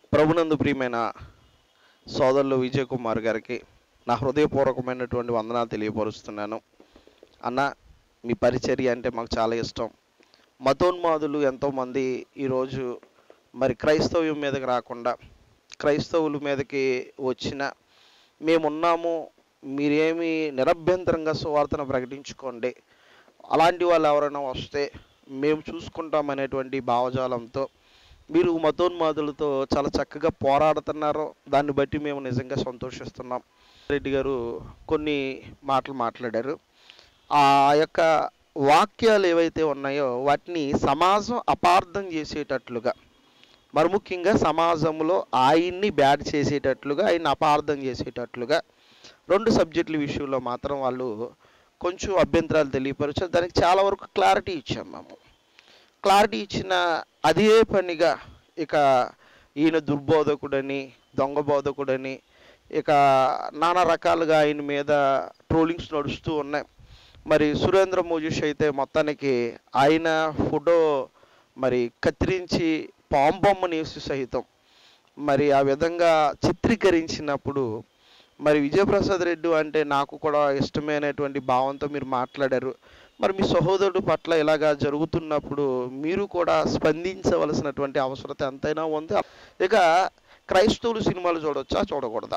ప్రభునందు ప్రియమైన సోదరులు విజయ్ కుమార్ గారికి నా హృదయపూర్వకమైనటువంటి వందనాలు తెలియపరుస్తున్నాను. అన్న, మీ పరిచర్య అంటే మాకు చాలా ఇష్టం. మతోన్మాదులు ఎంతోమంది ఈరోజు మరి క్రైస్తవ్యం మీదకి రాకుండా క్రైస్తవుల మీదకి వచ్చిన మేమున్నాము, మీరేమి నిరభ్యంతరంగా సువార్తను ప్రకటించుకోండి, అలాంటి వాళ్ళు ఎవరైనా వస్తే మేము చూసుకుంటామనేటువంటి భావజాలంతో మీరు మతోన్మాదులతో చాలా చక్కగా పోరాడుతున్నారో దాన్ని బట్టి మేము నిజంగా సంతోషిస్తున్నాం. రెడ్డి గారు కొన్ని మాటలు మాట్లాడారు. ఆ యొక్క వాక్యాలు ఏవైతే ఉన్నాయో వాటిని సమాజం అపార్థం చేసేటట్లుగా, మరి ముఖ్యంగా సమాజంలో ఆయన్ని బ్యాడ్ చేసేటట్లుగా, ఆయన్ని అపార్థం చేసేటట్లుగా 2 సబ్జెక్టుల విషయంలో మాత్రం వాళ్ళు కొంచెం అభ్యంతరాలు తెలియపరిచారు. దానికి చాలా వరకు క్లారిటీ ఇచ్చాం. మేము క్లారిటీ ఇచ్చిన అదే పనిగా ఇక ఈయన దుర్బోధకుడని, దొంగ బోధకుడని, ఇక నానా రకాలుగా ఆయన మీద ట్రోలింగ్స్ నడుస్తూ ఉన్నాయి. మరి సురేంద్ర మోజేష్ అయితే మొత్తానికి ఆయన ఫోటో మరి కత్తిరించి పాంబొమ్మని వేసి సహితం మరి ఆ విధంగా చిత్రీకరించినప్పుడు మరి విజయప్రసాద్ రెడ్డి అంటే నాకు కూడా ఇష్టమైనటువంటి భావంతో మీరు మాట్లాడారు. మరి మీ సహోదరుడు పట్ల ఇలాగా జరుగుతున్నప్పుడు మీరు కూడా స్పందించవలసినటువంటి అవసరత ఎంతైనా ఉంది. ఇక క్రైస్తవులు సినిమాలు చూడొచ్చా చూడకూడదా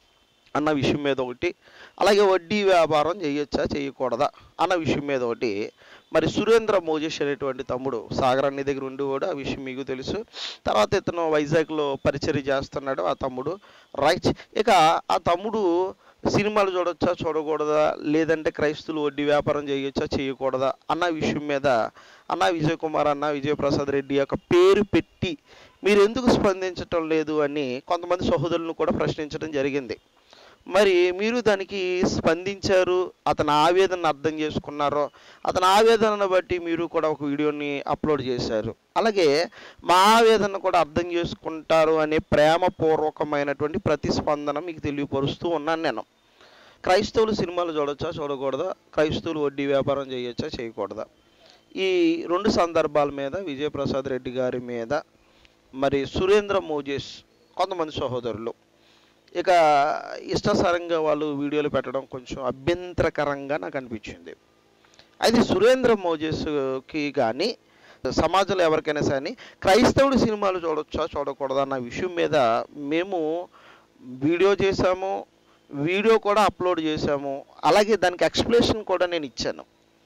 అన్న విషయం మీద ఒకటి, అలాగే వడ్డీ వ్యాపారం చేయొచ్చా చేయకూడదా అన్న విషయం మీద ఒకటి. మరి సురేంద్ర మోజేష్ అనేటువంటి తమ్ముడు సాగరాన్ని దగ్గర ఉండి కూడా ఆ విషయం మీకు తెలుసు. తర్వాత ఇతను వైజాగ్లో పరిచర్య చేస్తున్నాడు ఆ తమ్ముడు, రైట్. ఇక ఆ తమ్ముడు సినిమాలు చూడొచ్చా చూడకూడదా, లేదంటే క్రైస్తవులు వడ్డీ వ్యాపారం చేయొచ్చా చేయకూడదా అన్న విషయం మీద అన్న విజయ్ కుమార్, అన్న విజయప్రసాద్ రెడ్డి యొక్క పేరు పెట్టి మీరు ఎందుకు స్పందించటం లేదు అని కొంతమంది సహోదరులను కూడా ప్రశ్నించడం జరిగింది. మరి మీరు దానికి స్పందించారు, అతని ఆవేదనను అర్థం చేసుకున్నారో, అతని ఆవేదనను బట్టి మీరు కూడా ఒక వీడియోని అప్లోడ్ చేశారు. అలాగే మా ఆవేదన కూడా అర్థం చేసుకుంటారు అనే ప్రేమపూర్వకమైనటువంటి ప్రతిస్పందన మీకు తెలియపరుస్తూ ఉన్నాను. నేను క్రైస్తవులు సినిమాలు చూడొచ్చా చూడకూడదా, క్రైస్తవులు వడ్డీ వ్యాపారం చేయొచ్చా చేయకూడదా, ఈ 2 సందర్భాల మీద విజయప్రసాద్ రెడ్డి గారి మీద మరి సురేంద్ర మోజేష్ కొంతమంది సహోదరులు ఇక ఇష్టాసారంగా వాళ్ళు వీడియోలు పెట్టడం కొంచెం అభ్యంతరకరంగా నాకు అనిపించింది. అయితే సురేంద్ర మోజేస్కి కానీ సమాజంలో ఎవరికైనా సరే క్రైస్తవుడు సినిమాలు చూడొచ్చా చూడకూడదా అన్న విషయం మీద మేము వీడియో చేశాము, వీడియో కూడా అప్లోడ్ చేశాము, అలాగే దానికి ఎక్స్ప్లెనేషన్ కూడా నేను ఇచ్చాను.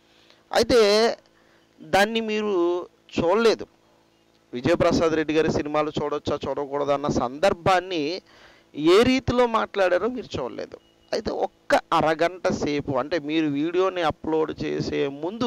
అయితే దాన్ని మీరు చూడలేదు. విజయప్రసాద్ రెడ్డి గారి సినిమాలు చూడొచ్చా చూడకూడదా అన్న సందర్భాన్ని ఏ రీతిలో మాట్లాడారో మీరు చూడలేదు. అయితే ఒక్క అరగంట సేపు, అంటే మీరు వీడియోని అప్లోడ్ చేసే ముందు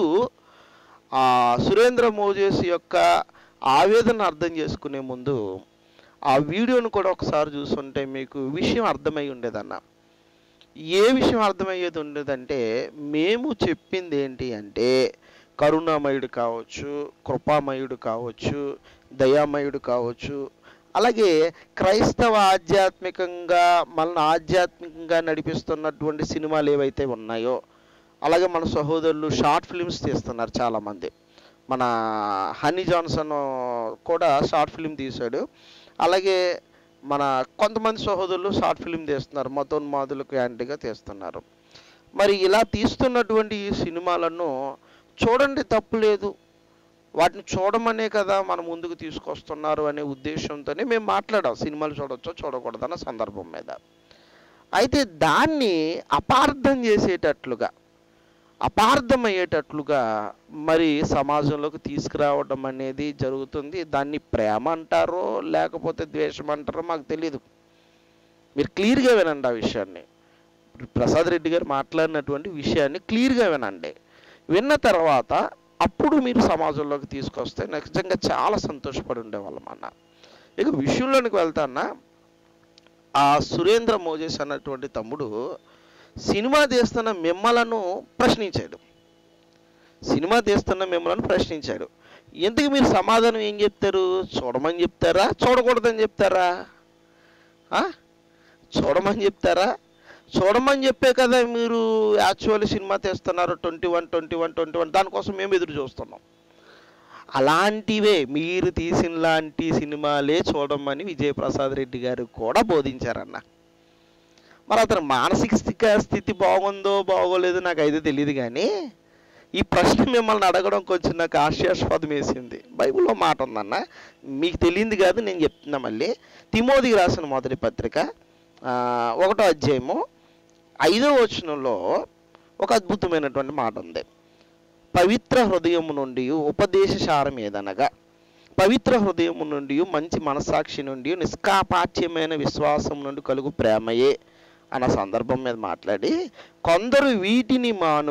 సురేంద్ర మోజేష్ యొక్క ఆవేదన అర్థం చేసుకునే ముందు ఆ వీడియోను కూడా ఒకసారి చూస్తుంటే మీకు విషయం అర్థమై ఉండేదన్న. ఏ విషయం అర్థమయ్యేది ఉండేదంటే, మేము చెప్పింది ఏంటి అంటే కరుణామయుడు కావచ్చు, కృపామయుడు కావచ్చు, దయామయుడు కావచ్చు, అలాగే క్రైస్తవ ఆధ్యాత్మికంగా మనల్ని ఆధ్యాత్మికంగా నడిపిస్తున్నటువంటి సినిమాలు ఏవైతే ఉన్నాయో, అలాగే మన సహోదరులు షార్ట్ ఫిల్మ్స్ తీస్తున్నారు చాలామంది. మన హనీ జాన్సన్ కూడా షార్ట్ ఫిల్మ్ తీశాడు. అలాగే మన కొంతమంది సహోదరులు షార్ట్ ఫిల్మ్ తీస్తున్నారు, మతోన్మాదులకు యాంటీగా తీస్తున్నారు. మరి ఇలా తీస్తున్నటువంటి ఈ సినిమాలను చూడండి, తప్పు లేదు, వాటిని చూడమనే కదా మన ముందుకు తీసుకొస్తున్నారు అనే ఉద్దేశంతోనే మేము మాట్లాడాం సినిమాలు చూడొచ్చో చూడకూడదు అన్న సందర్భం మీద. అయితే దాన్ని అపార్థం చేసేటట్లుగా, అపార్థమయ్యేటట్లుగా మరి సమాజంలోకి తీసుకురావడం అనేది జరుగుతుంది. దాన్ని ప్రేమ అంటారో లేకపోతే ద్వేషం అంటారో మాకు తెలియదు. మీరు క్లియర్గా వినండి ఆ విషయాన్ని. ప్రసాద్ రెడ్డి గారు మాట్లాడినటువంటి విషయాన్ని క్లియర్గా వినండి. విన్న తర్వాత అప్పుడు మీరు సమాజంలోకి తీసుకొస్తే నిజంగా చాలా సంతోషపడి ఉండేవాళ్ళం అన్న. ఇక విషయంలోనికి వెళ్తాన్నా, ఆ సురేంద్ర మోజేష్ అన్నటువంటి తమ్ముడు సినిమా తీస్తున్న మిమ్మలను ప్రశ్నించాడు. సినిమా తీస్తున్న మిమ్మలను ప్రశ్నించాడు. ఎందుకు మీరు సమాధానం ఏం చెప్తారు? చూడమని చెప్తారా, చూడకూడదని చెప్తారా? చూడమని చెప్తారా? చూడమని చెప్పే కదా మీరు యాక్చువల్లీ సినిమా తీస్తున్నారు 21 దానికోసం మేము ఎదురు చూస్తున్నాం. అలాంటివే మీరు తీసిన లాంటి సినిమాలే చూడమని విజయప్రసాద్ రెడ్డి గారు కూడా బోధించారన్న. మరి అతని మానసిక స్థితి బాగుందో బాగోలేదో నాకు అయితే తెలియదు, కానీ ఈ ప్రశ్న మిమ్మల్ని అడగడం కొంచెం నాకు హాస్యాస్పదం వేసింది. బైబిల్లో మాట ఉందన్న, మీకు తెలియంది కాదు, నేను చెప్తున్నా మళ్ళీ. తిమోతికి రాసిన మొదటి పత్రిక 1వ అధ్యాయము 5వ వచనంలో ఒక అద్భుతమైనటువంటి మాట ఉంది. పవిత్ర హృదయము నుండి ఉపదేశసారం ఏదనగా, పవిత్ర హృదయము నుండి మంచి మనస్సాక్షి నుండి నిష్కాపాఠ్యమైన విశ్వాసం నుండి కలుగు ప్రేమయే అన్న సందర్భం మీద మాట్లాడి, కొందరు వీటిని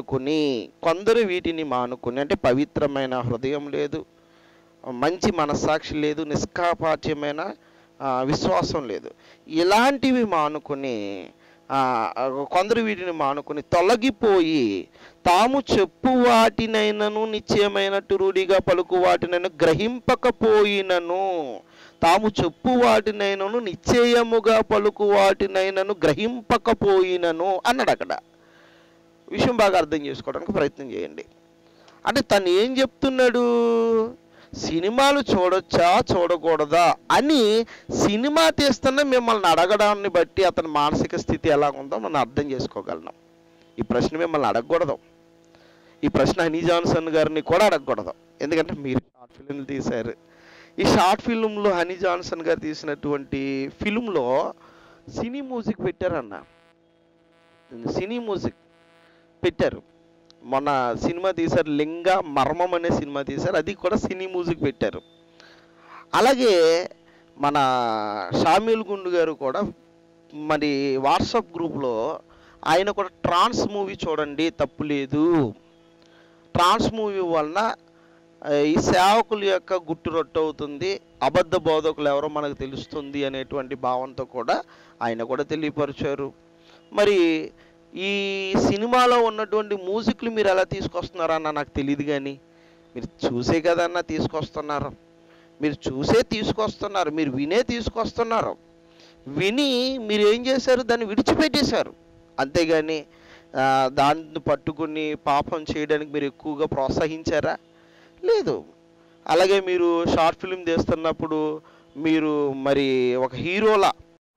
మానుకుని అంటే పవిత్రమైన హృదయం లేదు, మంచి మనస్సాక్షి లేదు, నిష్కాపాఠ్యమైన విశ్వాసం లేదు, ఇలాంటివి మానుకుని కొందరు వీటిని మానుకుని తొలగిపోయి తాము చెప్పు వాటినైనను నిశ్చయమైనట్టు రూఢిగా పలుకు వాటినైనా గ్రహింపకపోయినను, తాము చెప్పు వాటినైనను నిశ్చయముగా పలుకు వాటినైనను గ్రహింపకపోయినను అన్నాడు. అక్కడ విషయం బాగా అర్థం చేసుకోవడానికి ప్రయత్నం చేయండి. అంటే తను ఏం చెప్తున్నాడు? సినిమాలు చూడొచ్చా చూడకూడదా అని సినిమా తీస్తున్న మిమ్మల్ని అడగడాన్ని బట్టి అతని మానసిక స్థితి ఎలా ఉందో మనం అర్థం చేసుకోగలం. ఈ ప్రశ్న మిమ్మల్ని అడగకూడదు, ఈ ప్రశ్న హనీ జాన్సన్ గారిని కూడా అడగకూడదు. ఎందుకంటే మీరు షార్ట్ ఫిల్మ్లు తీశారు. ఈ షార్ట్ ఫిల్మ్లో హనీ జాన్సన్ గారు తీసినటువంటి ఫిల్మ్లో సినీ మ్యూజిక్ పెట్టారన్న, సినీ మ్యూజిక్ పెట్టారు. మొన్న సినిమా తీశారు, లింగ మర్మం అనే సినిమా తీశారు, అది కూడా సినీ మ్యూజిక్ పెట్టారు. అలాగే మన షామీల్ గుండు గారు కూడా మరి వాట్సాప్ గ్రూప్లో ఆయన కూడా ట్రాన్స్ మూవీ చూడండి తప్పు లేదు, ట్రాన్స్ మూవీ వలన ఈ సేవకుల యొక్క గుట్టు రొట్టు అవుతుంది, అబద్ధ బోధకులు ఎవరో మనకు తెలుస్తుంది అనేటువంటి భావంతో కూడా ఆయన కూడా తెలియపరిచారు. మరి ఈ సినిమాలో ఉన్నటువంటి మ్యూజిక్లు మీరు ఎలా తీసుకొస్తున్నారన్న నాకు తెలియదు, కానీ మీరు చూసే కదన్నా తీసుకొస్తున్నారు, మీరు చూసే తీసుకొస్తున్నారు, మీరు వినే తీసుకొస్తున్నారు. విని మీరు ఏం చేశారు? దాన్ని విడిచిపెట్టేశారు. అంతేగాని దాన్ని పట్టుకుని పాపం చేయడానికి మీరు ఎక్కువగా ప్రోత్సహించారా? లేదు. అలాగే మీరు షార్ట్ ఫిల్మ్ తీస్తున్నప్పుడు మీరు మరి ఒక హీరోలా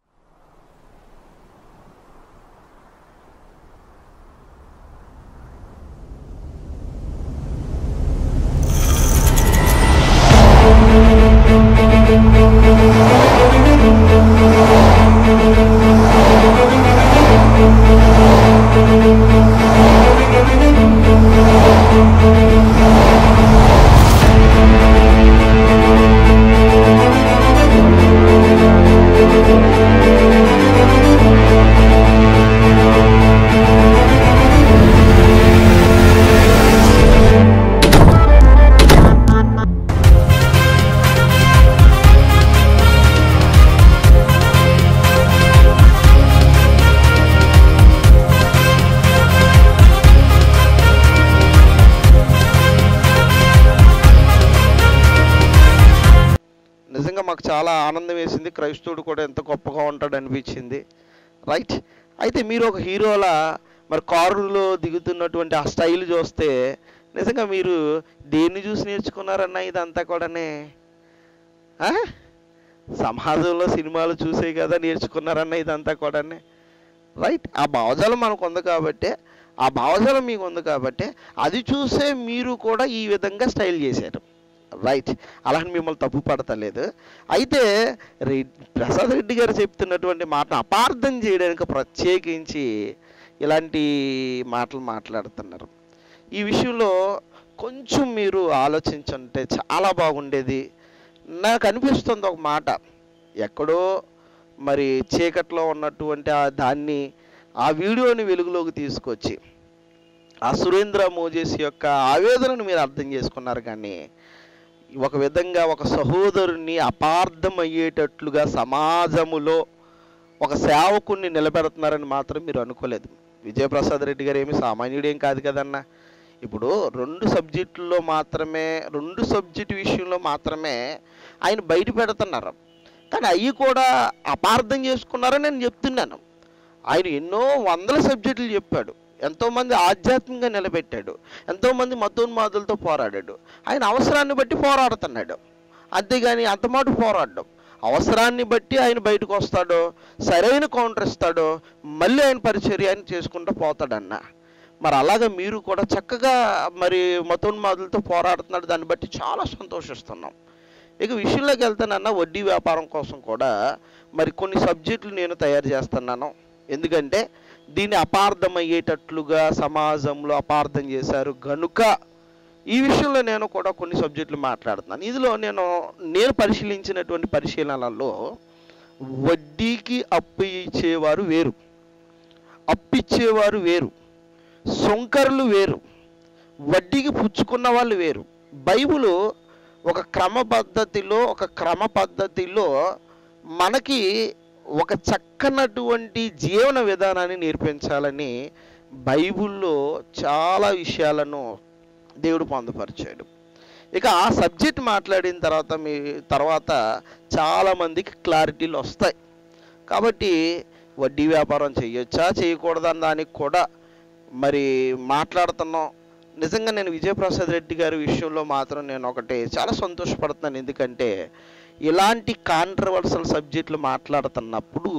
మాకు చాలా ఆనందం వేసింది. క్రైస్తవుడు కూడా ఎంత గొప్పగా ఉంటాడు అనిపించింది. రైట్. అయితే మీరు ఒక హీరోలా మరి కారులో దిగుతున్నటువంటి ఆ స్టైల్ చూస్తే నిజంగా మీరు దేన్ని చూసి నేర్చుకున్నారన్న ఇదంతా కూడానే? సమాజంలో సినిమాలు చూసే కదా నేర్చుకున్నారన్న ఇదంతా కూడానే. రైట్. ఆ భావజాలం మనకు ఉంది కాబట్టి, ఆ భావజాలం మీకు ఉంది కాబట్టి అది చూసే మీరు కూడా ఈ విధంగా స్టైల్ చేశారు. రైట్. అలాని మిమ్మల్ని తప్పు పడతలేదు. అయితే ప్రసాద్ రెడ్డి గారు చెప్తున్నటువంటి మాటను అపార్థం చేయడానికి ప్రత్యేకించి ఇలాంటి మాటలు మాట్లాడుతున్నారు. ఈ విషయంలో కొంచెం మీరు ఆలోచించుంటే చాలా బాగుండేది. నాకు అనిపిస్తుంది ఒక మాట, ఎక్కడో మరి చీకట్లో ఉన్నటువంటి దాన్ని ఆ వీడియోని వెలుగులోకి తీసుకొచ్చి ఆ సురేంద్ర మోజేస్ యొక్క ఆవేదనను మీరు అర్థం చేసుకున్నారు, కానీ ఒక విధంగా ఒక సహోదరుని అపార్థం అయ్యేటట్లుగా సమాజములో ఒక సేవకుణ్ణి నిలబెడుతున్నారని మాత్రం మీరు అనుకోలేదు. విజయప్రసాద్ రెడ్డి గారు ఏమి సామాన్యుడేం కాదు కదన్నా. ఇప్పుడు రెండు సబ్జెక్టు విషయంలో మాత్రమే ఆయన బయట పెడుతున్నారు, కానీ అవి కూడా అపార్థం చేసుకున్నారని నేను చెప్తున్నాను. ఆయన ఎన్నో వందల సబ్జెక్టులు చెప్పాడు. ఎంతోమంది ఆధ్యాత్మికంగా నిలబెట్టాడు, ఎంతోమంది మతోన్మాదులతో పోరాడాడు. ఆయన అవసరాన్ని బట్టి పోరాడుతున్నాడు, అంతేగాని అంతమాటు పోరాడడం. అవసరాన్ని బట్టి ఆయన బయటకు వస్తాడో, సరైన కౌంటర్ ఇస్తాడో, మళ్ళీ ఆయన పరిచర్య ఆయన చేసుకుంటూ పోతాడన్న. మరి అలాగే మీరు కూడా చక్కగా మరి మతోన్మాదులతో పోరాడుతున్నాడు, దాన్ని బట్టి చాలా సంతోషిస్తున్నాం. ఇక విషయంలోకి వెళ్తానన్నా, వడ్డీ వ్యాపారం కోసం కూడా మరి కొన్ని సబ్జెక్టులు నేను తయారు చేస్తున్నాను. ఎందుకంటే దీన్ని అపార్థమయ్యేటట్లుగా సమాజంలో అపార్థం చేశారు గనుక ఈ విషయంలో నేను కూడా కొన్ని సబ్జెక్టులు మాట్లాడుతున్నాను. ఇందులో నేను పరిశీలించినటువంటి పరిశీలనలలో వడ్డీకి అప్పు ఇచ్చేవారు వేరు, అప్పిచ్చేవారు వేరు, సొంకరులు వేరు, వడ్డీకి పుచ్చుకున్న వాళ్ళు వేరు. బైబిలు ఒక క్రమ పద్ధతిలో మనకి ఒక చక్కనటువంటి జీవన విధానాన్ని నేర్పించాలని బైబిల్లో చాలా విషయాలను దేవుడు పొందుపరిచాడు. ఇక ఆ సబ్జెక్ట్ మాట్లాడిన తర్వాత చాలామందికి క్లారిటీలు వస్తాయి. కాబట్టి వడ్డీ వ్యాపారం చేయొచ్చా చేయకూడదని దానికి కూడా మరి మాట్లాడుతున్నాం. నిజంగా నేను విజయప్రసాద్ రెడ్డి గారి విషయంలో మాత్రం నేను ఒకటి చాలా సంతోషపడుతున్నాను. ఎందుకంటే ఇలాంటి కాంట్రవర్సల్ సబ్జెక్టులు మాట్లాడుతున్నప్పుడు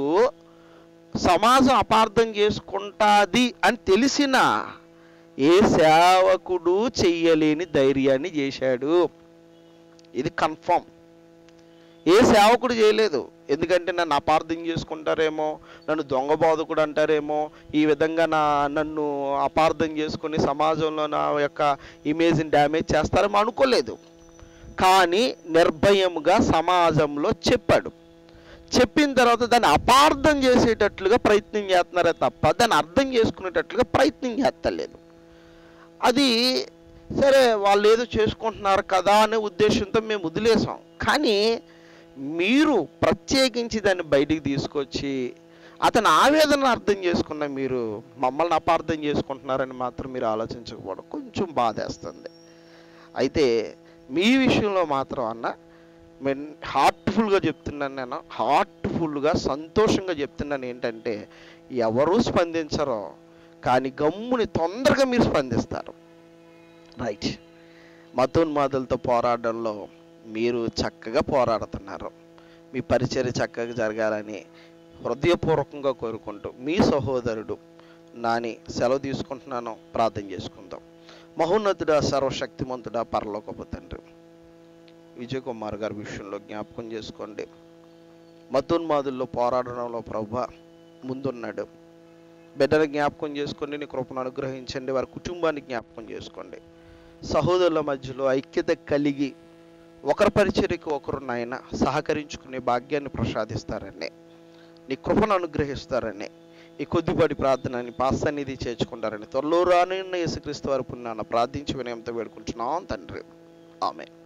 సమాజం అపార్థం చేసుకుంటుంది అని తెలిసిన ఏ సేవకుడు చెయ్యలేని ధైర్యాన్ని చేశాడు. ఇది కన్ఫర్మ్. ఏ సేవకుడు చేయలేదు. ఎందుకంటే నన్ను అపార్థం చేసుకుంటారేమో, నన్ను దొంగ బోధకుడు అంటారేమో, ఈ విధంగా నన్ను అపార్థం చేసుకుని సమాజంలో నా యొక్క ఇమేజ్ని డ్యామేజ్ చేస్తారేమో అనుకోలేదు. కానీ నిర్భయముగా సమాజంలో చెప్పాడు. చెప్పిన తర్వాత దాన్ని అపార్థం చేసేటట్లుగా ప్రయత్నం చేస్తున్నారే తప్ప దాన్ని అర్థం చేసుకునేటట్లుగా ప్రయత్నం చేస్తలేదు. అది సరే, వాళ్ళు ఏదో చేసుకుంటున్నారు కదా అనే ఉద్దేశంతో మేము వదిలేసాం. కానీ మీరు ప్రత్యేకించి దాన్ని బయటికి తీసుకొచ్చి అతని ఆవేదన అర్థం చేసుకున్న మీరు మమ్మల్ని అపార్థం చేసుకుంటున్నారని మాత్రం మీరు ఆలోచించకపోవడం కొంచెం బాధేస్తుంది. అయితే మీ విషయంలో మాత్రం నేను హార్ట్ఫుల్గా చెప్తున్నాను, నేను హార్ట్ఫుల్గా సంతోషంగా చెప్తున్నాను. ఏంటంటే ఎవరూ స్పందించరో కానీ గమ్ముని తొందరగా మీరు స్పందిస్తారు. రైట్. మతోన్మాదులతో పోరాటంలో మీరు చక్కగా పోరాడుతున్నారు. మీ పరిచర్య చక్కగా జరగాలని హృదయపూర్వకంగా కోరుకుంటూ మీ సహోదరుడు నాని సెలవు తీసుకుంటున్నాను. ప్రార్థన చేసుకుందాం. మహోన్నతుడా, సర్వశక్తిమంతుడా, పరలోకపు తండ్రి, విజయ్ కుమార్ గారి విషయంలో జ్ఞాపకం చేసుకోండి. మతోన్మాదుల్లో పోరాడడంలో ప్రభువా ముందున్నాడు. బిడ్డను జ్ఞాపకం చేసుకొని నీ కృపను అనుగ్రహించండి. వారి కుటుంబాన్ని జ్ఞాపకం చేసుకోండి. సహోదరుల మధ్యలో ఐక్యత కలిగి ఒకరి పరిచర్యకు ఒకరు నాయన సహకరించుకునే భాగ్యాన్ని ప్రసాదిస్తారని, నీ కృపను అనుగ్రహిస్తారని, ఈ కొద్దిపాటి ప్రార్థనని పాసన్నిధి చేర్చుకుంటారని త్వరలో రానున్న యేసుక్రీస్తు వారి పుణ్యాన ప్రార్థించి వినయంతో వేడుకుంటున్నాం తండ్రి. ఆమేన్.